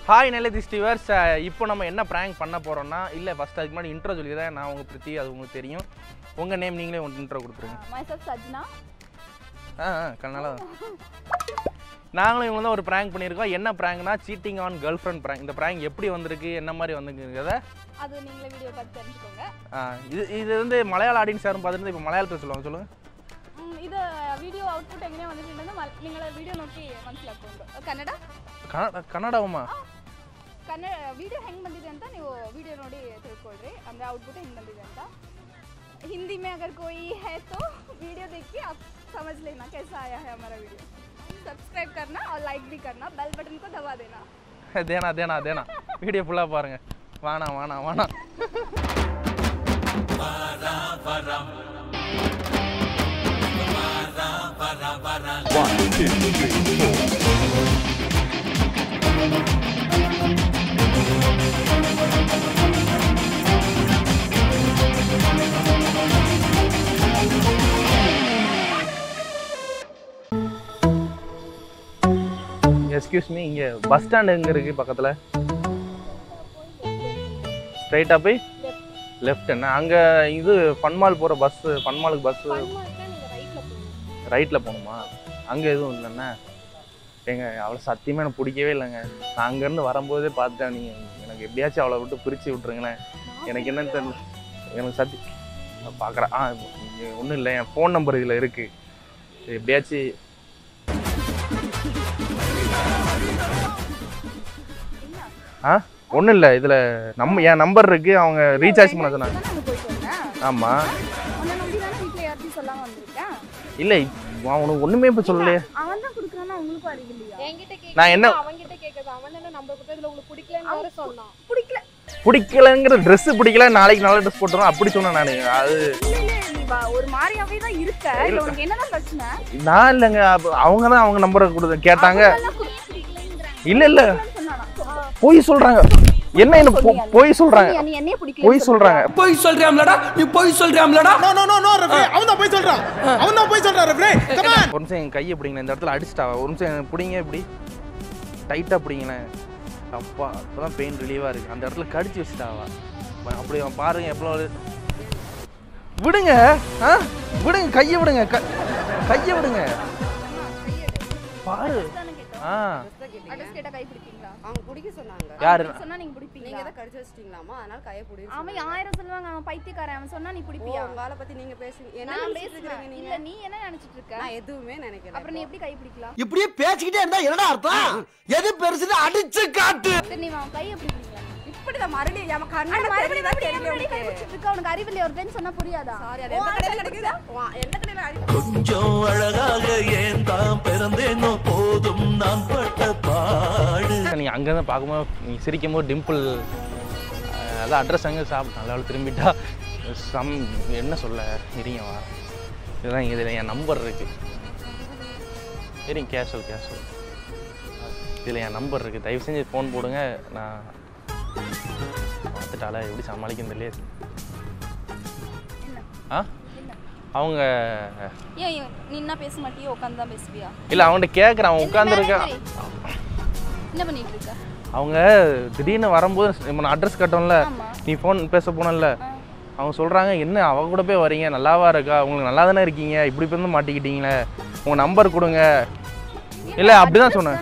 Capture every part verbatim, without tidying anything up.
Hi நெல்லதிஸ் divorce. இப்போ நம்ம என்ன ப்ராங்க் பண்ண போகிறோம்னா, இல்லை ஃபஸ்ட் அதுக்கு முன்னாடி இன்ட்ரோ சொல்லிடுறேன். நான் உங்கள் பிரித்தி, அது உங்களுக்கு தெரியும். உங்கள் நேம் நீங்களே ஒன்று இன்ட்ரோ கொடுத்துருங்க. மைசெல்ஃப் சஜ்னா. ஆ ஆ கண்ணால நாங்களும் இவங்க தான் ஒரு ப்ராங்க் பண்ணியிருக்கோம். என்ன ப்ராங்க்னா, cheating on girlfriend prank. இந்த ப்ராங்க் எப்படி வந்திருக்கு, என்ன மாதிரி வந்துருக்குறத அது நீங்களே வீடியோ பார்த்து தெரிஞ்சுக்கோங்க. ஆ இது இது வந்து மலையாள ஆடியன்ஸ் யாரும் பார்த்துட்டு இப்போ மலையாளத்தில் சொல்லுவாங்க. சொல்லுங்கள். இது வீடியோ அவுட்புட் எங்கே வந்துட்டு நீங்கள வீடியோ நோக்கி ಮನಸ್ಸಿಲಾಕೊಂಡು ಕನ್ನಡ ಕನ್ನಡ ಕನ್ನಡವಮ್ಮ ಕನ್ನಡ ವಿಡಿಯೋ ಹೆಂಗೆ ಬಂದಿದೆ ಅಂತ ನೀವು ವಿಡಿಯೋ ನೋಡಿ ತಿಳ್ಕೊಳ್ರಿ. ಅಂದರೆ ಔಟ್ಪುಟ್ ಹೆಂಗೆ ಬಂದಿದೆ ಅಂತ. हिंदी में अगर कोई है तो वीडियो देख के आप समझ लेना कैसा आया है हमारा वीडियो. सब्सक्राइब करना और लाइक भी करना, बेल बटन को दबा देना. देना देना देना வீடியோ ஃபுல்லா பாருங்க. வானா வானா வானா வரா வரா வரா வரா வரா one two three four. Excuse me, இங்கே பஸ் ஸ்டாண்ட் எங்கே இருக்குது பக்கத்தில்? ஸ்ட்ரைட்டாக போய் லெஃப்ட். என்ன அங்கே இது ஃபன்மால் போகிற பஸ்ஸு, ஃபன்மாலுக்கு பஸ்ஸு ரைட்டில் போகணுமா? அங்கே எதுவும் இல்லைண்ணா. ஏங்க அவ்வளோ சத்தியமாக எனக்கு பிடிக்கவே இல்லைங்க. நான் அங்கேருந்து வரும்போதே பார்த்துட்டேன். நீங்கள் எனக்கு எப்படியாச்சும் அவளை விட்டு பிரித்து விட்ருங்களேன். எனக்கு என்னன்னு தெரியல. எனக்கு சத்தி பார்க்குறேன். ஆ ஒன்றும் இல்லை, என் ஃபோன் நம்பர் இதில் இருக்குது. எப்படியாச்சும் ஆ ஒன்றும் இல்லை, இதில் நம்ம என் நம்பர் இருக்குது. அவங்க ரீசார்ஜ் பண்ண சொன்னாங்க. ஆமாம். இல்லை அவனுக்கு ஒன்றுமே இப்போ சொல்லலையே. நான் என்ன பிடிக்கலங்கிற ட்ரெஸ் பிடிக்கல, நாளைக்கு நல்ல ட்ரெஸ் போட்டுறோம் அப்படி சொன்னேன் நான். அது ஒரு மாதிரியாவே தான் இருக்க. உனக்கு என்னதான் பிரச்சனை? நான் இல்லைங்க, அவங்க தான் அவங்க நம்பரை கொடுத்து கேட்டாங்க. இல்லை இல்லை பொய் சொல்றாங்க. என்ன என்ன பொய் சொல்றாங்க? நீ என்னைய பிடிக்கல பொய் சொல்றாங்க. பொய் சொல்றியாம்லடா நீ பொய் சொல்றியாம்லடா. நோ நோ நோ நோ ரஃபே, அவன் தான் பொய் சொல்றான். அவன் தான் பொய் சொல்றான் ரஃபே. Come on. ஒரு நிமிஷம் என் கையை பிடிங்க. இந்த இடத்துல அடிச்சிட்டா. ஒரு நிமிஷம் பிடிங்க, இப்படி டைட்டா பிடிங்களேன். அப்பா அப்பதான் பெயின் ரிலீவா இருக்கு. அந்த இடத்துல கடிச்சு வச்சுட்டாவா. அப்படி பாருங்க எவ்வளோ. விடுங்க, ஆ விடுங்க, கையை விடுங்க, கையை விடுங்க. பாரு. ஆ அட்ரஸ் கேட்டா கை பிடிப்பீங்களா? அவங்க பிடிக்க சொன்னாங்க. யாரு சொன்னா நீங்க பிடிப்பீங்க? நீங்க தான் கடிச்சு வச்சிட்டீங்களாமா, அதனால கையை பிடிச்சு. அவன் ஆயிரம் சொல்லுவாங்க, அவன் பைத்தியக்காரன். அவன் சொன்னா நீ பிடிப்பியா? உங்க ஆளை பத்தி நீங்க பேசுங்க. என்ன பேசுறீங்க நீங்க? இல்ல நீ என்ன நினைச்சிட்டு இருக்க? நான் எதுவுமே நினைக்கல. அப்புறம் நீ எப்படி கை பிடிக்கலாம்? இப்படியே பேசிக்கிட்டே இருந்தா என்னடா அர்த்தம்? எது பெருசுன்னு அடிச்சு காட்டு. சரி நீ அவன் கையை எப்படி பிடிக்கலாம்? இப்படிதான் மறுபடியும் நம்ம கண்ணால மறுபடியும் மறுபடியும் கை பிடிச்சிட்டு இருக்க. உனக்கு அறிவில்லை? ஒரு பெண் சொன்னா புரியாதா? சாரி, அது எந்த கடையில கிடைக்குது? எந்த கடையில அடி? கொஞ்சம் அழகாக ஏன் தான் பிறந்தேனோ போதும் நான் பட்ட பாடு. நீ அங்கேருந்து பார்க்கும்போது நீ சிரிக்கும் போது டிம்பிள், அதான் அட்ரஸ் அங்கே சாப்பிட்டு நல்லா திரும்பிட்டா சம் என்ன சொல்ல இருங்க வா. இதுதான் இதில் என் நம்பர் இருக்குது. சரிங்க, கேஷுவல் கேஷுவல் இதில் என் நம்பர் இருக்குது. தயவு செஞ்சு ஃபோன் போடுங்க. நான் பார்த்துட்டால எப்படி சமாளிக்கணும் தெரியல. ஆ அவங்க ஏன் நீ என்ன பேச மாட்டியோ? உட்காந்து தான் பேசுவியா? இல்லை அவங்கள்ட்ட கேட்குறேன். அவன் உட்காந்துருக்கா. என்ன பண்ணிட்டு இருக்க? அவங்க திடீர்னு வரும்போது நம்ம அட்ரஸ் கட்டோம்ல, நீ ஃபோன் பேச போனல, அவங்க சொல்கிறாங்க என்ன அவ கூட போய் வரீங்க, நல்லாவா இருக்கா, உங்களுக்கு நல்லா தானே இருக்கீங்க, இப்படி போய் வந்து மாட்டிக்கிட்டீங்களே, உங்கள் நம்பர் கொடுங்க. இல்லை அப்படி தான் சொன்னேன்.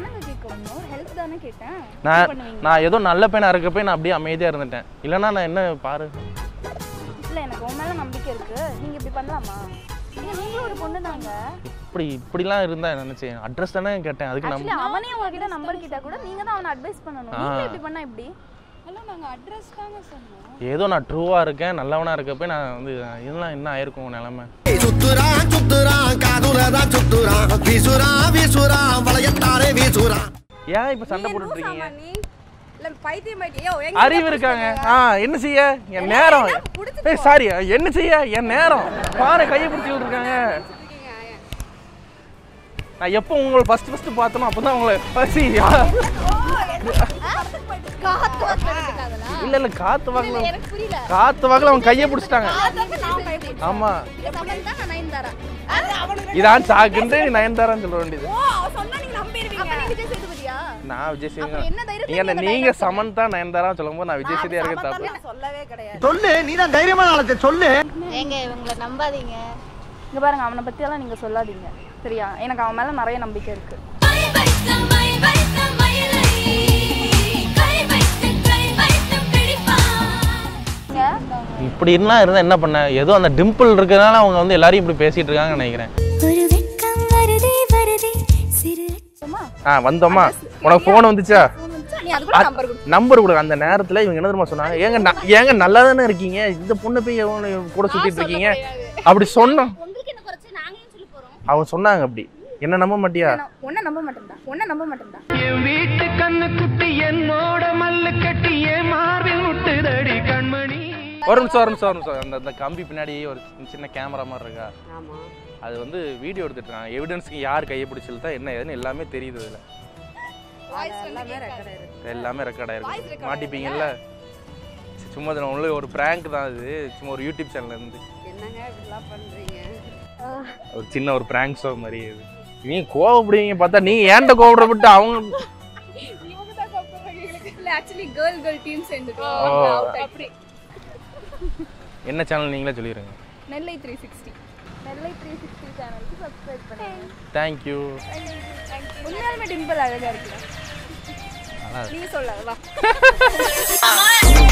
நான் நான் ஏதோ நல்ல பையனாக இருக்கப்போ நான் அப்படியே அமைதியாக இருந்துட்டேன். இல்லைன்னா நான் என்ன பாரு. இல்லை எனக்கு உன் மேலே நம்பிக்கை இருக்கு. நீங்கள் இப்படி பண்ணலாமா? நீங்களும் ஒரு பொண்ணு தாங்க. இப்படி இப்படிலாம் இருந்தா நினைச்சேன். அட்ரஸ் தானே கேட்டேன். அதுக்கு நம்ம அவனே உங்ககிட்ட நம்பர் கிட்ட கூட நீங்க தான் அவனை அட்வைஸ் பண்ணணும். நீங்க இப்படி பண்ணா எப்படி? இல்ல நாங்க அட்ரஸ் தாங்க சொன்னோம். ஏதோ நான் ட்ரூவா இருக்கேன், நல்லவனா இருக்கப்ப நான் வந்து இதெல்லாம் என்ன ஆயிருக்கும் நிலைமை. சுத்துறா சுத்துறா காதுலதா சுத்துறா வீசுறா வீசுறா வளையத்தாரே வீசுறா. ஏன் இப்ப சண்டை போட்டுட்டு இருக்கீங்க? இல்ல பைத்தியம் பைத்தியோ எங்க அறிவு இருக்காங்க. ஆ என்ன செய்ய என் நேரம். ஏய் சாரி, என்ன செய்ய என் நேரம். பாரு கையை பிடிச்சிட்டு இருக்காங்க. நான் எப்போ உங்களை ஃபர்ஸ்ட் ஃபர்ஸ்ட் பார்த்தனோ அப்பதான் உங்களை பசி. காத்து வாக்குறதுக்காகனா? இல்ல இல்ல காத்து வாக்குல. எனக்கு புரியல. காத்து வாக்குல அவங்க கையை பிடிச்சிட்டாங்க. ஆமா. சமன் தான் நயன்தாரா. இதான் சாக்குன்னு நயன்தாரான்னு சொல்ல வேண்டியது. ஓ சொன்னா நீங்க நம்பிடுவீங்க. அப்ப நீ விஜய் சேதுபதியா? நான் விஜய் சேதுங்க அப்புறம் என்ன தைரியத்துல நீங்க நீங்க நீங்க சமந்தா நயன்தாரா சொல்லும்போது நான் விஜய் சேதுயா இருக்க தப்பு நான் சொல்லவே கிடையாது. சொல்லு நீ தான் தைரியமான ஆளத்தை சொல்லு. ஏங்க இவங்களை நம்பாதீங்க. இங்க பாருங்க அவனை பத்தி எல்லாம் நீங்க சொல்லாதீங்க சரியா? எனக்கு அவன் மேல நிறைய நம்பிக்கை இருக்கு. இப்படி எல்லாம் இருந்தா என்ன பண்ண? ஏதோ அந்த டிம்பிள் இருக்கிறதுனால அவங்க வந்து எல்லாரையும் இப்படி பேசிட்டு இருக்காங்கன்னு நினைக்கிறேன். ஆ வந்தோமா? உனக்கு ஃபோன் வந்துச்சா? நீ அதுக்குள்ள நம்பர் கொடு. நம்பர் கொடு. அந்த நேரத்துல இவங்க என்ன தெரியுமா சொன்னாங்க? ஏங்க ந- ஏங்க நல்லா தானே இருக்கீங்க, இந்த பொண்ணு போய் எவனு கூட சுத்திட்டு இருக்கீங்க அப்படி சொன்னோம். அவங்க சொன்னாங்க அப்படி. என்ன நம்ப மாட்டியா? உன்னை நம்ப மாட்டேன்டா, உன்னை நம்ப மாட்டேன்டா. என் வீட்டு கண்ணு குட்டி என்னோட மல்லு கட்டி என் மார்பில் முட்டுதடி கண்மணி. ஒரு நிமிஷம் ஒரு நிமிஷம் ஒரு நிமிஷம் அந்த அந்த கம்பி பின்னாடி ஒரு சின்ன கேமரா மாதிரி இருக்கா, ஆமா. அது வந்து வீடியோ எடுத்துட்டு இருக்காங்க. எவிடன்ஸ்க்கு யார் கையை பிடிச்சிருந்தா என்ன ஏதுன்னு எல்லாமே தெரியுது. இதுல எல்லாமே ரெக்கார்ட் ஆயிருக்கு. எல்லாமே ரெக்கார்ட் ஆயிருக்கு. மாட்டிப்பீங்கல்ல. சும்மா இது ஒன்லி ஒரு பிராங்க் தான். இது சும்மா ஒரு யூடியூப் சேனல்ல இருந்து என்னங்க இப்படிலாம் பண்றீங்க? ஒரு சின்ன ஒரு பிராங்க் ஷோ மாதிரி. இது நீங்க கோவப்படுவீங்க பார்த்தா, நீங்க ஏன்ட்ட கோவப்பட்டு அவங்க இவங்க தான் கூப்பிடுறாங்க எங்களுக்கு. இல்ல ஆக்சுவலி கேர்ள் கேர்ள் டீம் சேர்ந்துட்டோம். ஓ. அப்படி என்ன சேனல் நீங்களே சொல்லிடுங்க. Nellai three sixty Nellai three sixty சேனலுக்கு சப்ஸ்கிரைப் பண்ணுங்க. தேங்க்யூ. உண்மையாலுமே டிம்பிள் அழகா இருக்குடா. நல்லா நீ சொல்லாத வா.